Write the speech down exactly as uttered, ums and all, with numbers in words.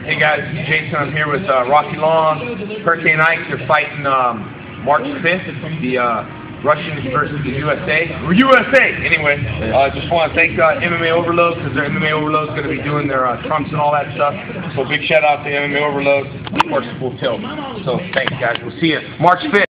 Hey guys, this is Jason. I'm here with uh, Rocky Long, Hurricane Ike. They're fighting um, March fifth, the uh, Russians versus the U S A. U S A! Anyway, I uh, just want to thank uh, M M A Overload, because their M M A Overload is going to be doing their uh, trunks and all that stuff. So big shout out to M M A Overload. Of course, Full Tilt. So thanks guys. We'll see you March fifth.